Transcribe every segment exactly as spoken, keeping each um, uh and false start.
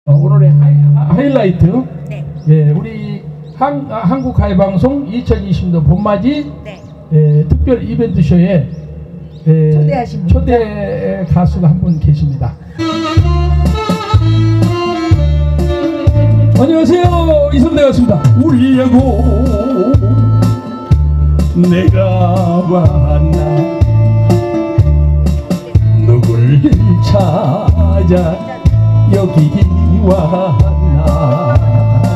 어, 오늘의 하이, 하이라이트. 네. 예, 우리 한, 아, 한국가요방송 이천이십 년도 봄맞이 네. 예, 특별 이벤트 쇼에 예, 초대하신 초대 가수가 한 분 계십니다. 안녕하세요, 이선대 가수입니다. 울려고 내가 왔나, 누굴 찾아 여기 왔나,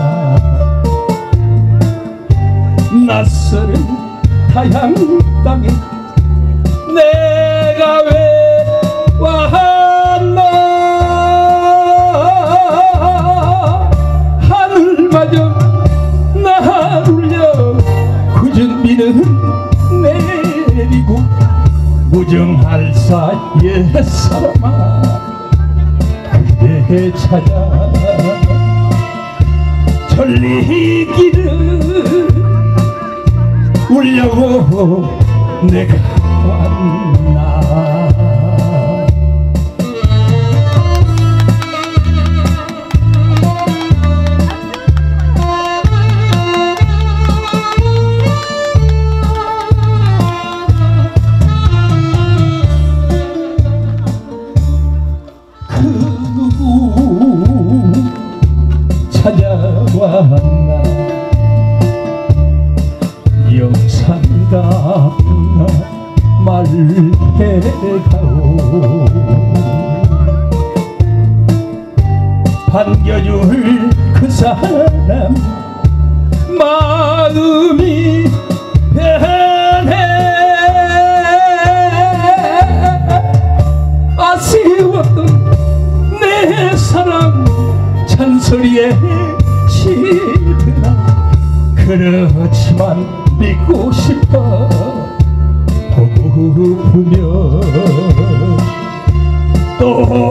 낯설은 타양 땅에 내가 왜 왔나, 하늘마저 나 울려 굳은 비는 내리고, 무정할 사이에 사람아 그대 찾아 전리길을 울려고 내가 왔나. 그 누구 찾아왔나, 영산가 말해가오, 반겨줄 그 사람 마음이 변해, 아쉬웠던 내 사랑 잔소리에 시드나, 그렇지만 믿고 싶어 보고프며 또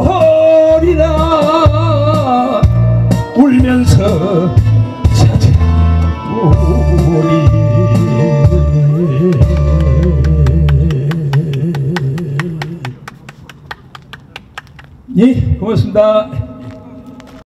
오리라 울면서 찾아오리. 예, 고맙습니다.